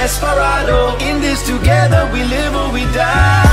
Desperado. In this together we live or we die.